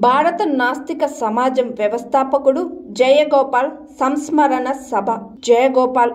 భారత నాస్తిక సమాజం వ్యవస్థాపకుడు జయగోపాల్ సంస్మరణ సభ. జయగోపాల్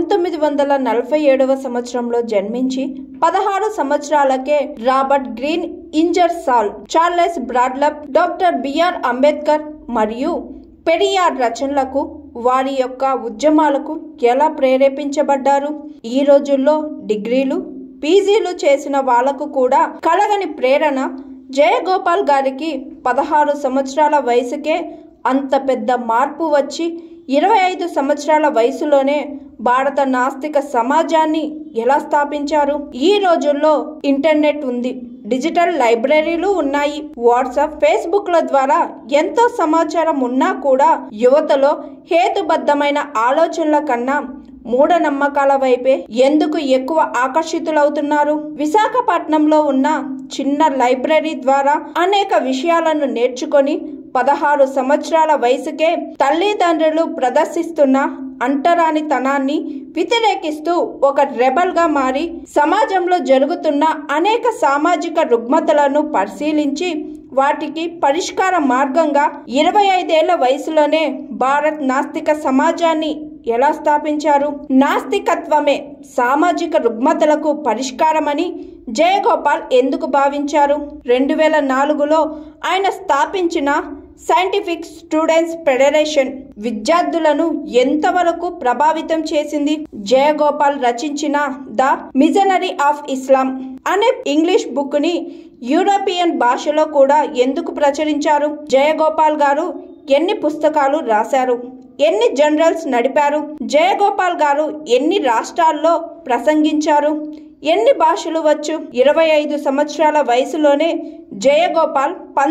1947వ సంవత్సరంలో జన్మించి 16 సంవత్సరాలకే Robert Green, Ingersoll, Charles Bradlaugh, doctor BR Ambedkar మరియు పెరియార్ రచనలకు, వారి యొక్క ఉద్యమాలకు ఎలా ప్రేరేపించబడ్డారు? ఈ రోజుల్లో డిగ్రీలు, పీజీలు చేసిన వాళ్లకు కూడా కలగని ప్రేరణ జయగోపాల్ గారికి 16 సంవత్సరాల వయసుకే అంత పెద్ద మార్పు వచ్చి 25 సంవత్సరాల వయసులోనే భారత నాస్తిక సమాజాన్ని ఎలా స్థాపించారు? ఈ రోజుల్లో ఇంటర్నెట్ ఉంది, డిజిటల్ లైబ్రరీలు ఉన్నాయి, వాట్సాప్, ఫేస్బుక్ల ద్వారా ఎంతో సమాచారం ఉన్నా కూడా యువతలో హేతుబద్ధమైన ఆలోచనల కన్నా మూఢనమ్మకాల వైపే ఎందుకు ఎక్కువ ఆకర్షితులవుతున్నారు? విశాఖపట్నంలో ఉన్న చిన్న లైబ్రరీ ద్వారా అనేక విషయాలను నేర్చుకొని 16 సంవత్సరాల వయసుకే తల్లిదండ్రులు ప్రదర్శిస్తున్న అంటరానితనాన్ని వ్యతిరేకిస్తూ ఒక రెబల్ గా మారి సమాజంలో జరుగుతున్న అనేక సామాజిక రుగ్మతలను పరిశీలించి వాటికి పరిష్కార మార్గంగా 25 ఏళ్ల వయసులోనే భారత్ నాస్తిక సమాజాన్ని ఎలా స్థాపించారు? నాస్తికత్వమే సామాజిక రుగ్మతలకు పరిష్కారమని జయగోపాల్ ఎందుకు భావించారు? 2004లో ఆయన స్థాపించిన సైంటిఫిక్ స్టూడెంట్స్ ఫెడరేషన్ విద్యార్థులను ఎంతవరకు ప్రభావితం చేసింది? జయగోపాల్ రచించిన ద మిషనరీ ఆఫ్ ఇస్లాం అనే ఇంగ్లీష్ బుక్ ని యూరోపియన్ భాషలో కూడా ఎందుకు ప్రచురించారు? జయగోపాల్ గారు ఎన్ని పుస్తకాలు రాశారు? ఎన్ని జర్నల్స్ నడిపారు? జయగోపాల్ గారు ఎన్ని రాష్ట్రాల్లో ప్రసంగించారు? ఎన్ని భాషలు వచ్చు? 25 సంవత్సరాల వయసులోనే జయగోపాల్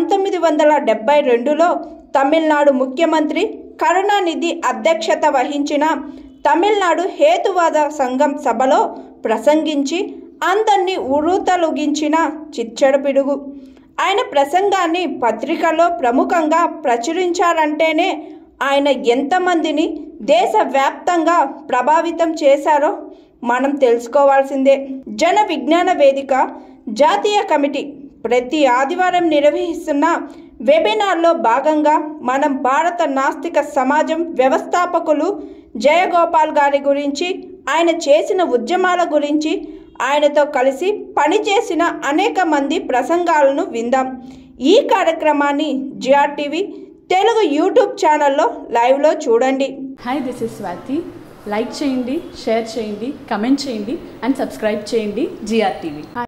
1972లో తమిళనాడు ముఖ్యమంత్రి కరుణానిధి అధ్యక్షత వహించిన తమిళనాడు హేతువాద సంఘం సభలో ప్రసంగించి అందరినీ ఉర్రూతలూగించిన చిచ్చడ పిడుగు. ఆయన ప్రసంగాన్ని పత్రికలో ప్రముఖంగా ప్రచురించారంటేనే ఆయన ఎంతమందిని దేశవ్యాప్తంగా ప్రభావితం చేశారో మనం తెలుసుకోవాల్సిందే. జన విజ్ఞాన వేదిక జాతీయ కమిటీ ప్రతి ఆదివారం నిర్వహిస్తున్న వెబినార్లో భాగంగా మనం భారత నాస్తిక సమాజం వ్యవస్థాపకులు జయగోపాల్ గారి గురించి, ఆయన చేసిన ఉద్యమాల గురించి, ఆయనతో కలిసి పనిచేసిన అనేక మంది ప్రసంగాలను విందాం. ఈ కార్యక్రమాన్ని జిఆర్టీవీ తెలుగు యూట్యూబ్ ఛానల్లో లైవ్లో చూడండి. Hi, this is Swathi. Like చేయండి, షేర్ చేయండి, కమెంట్ చేయండి అండ్ సబ్స్క్రైబ్ చేయండి జిఆర్టీవీ.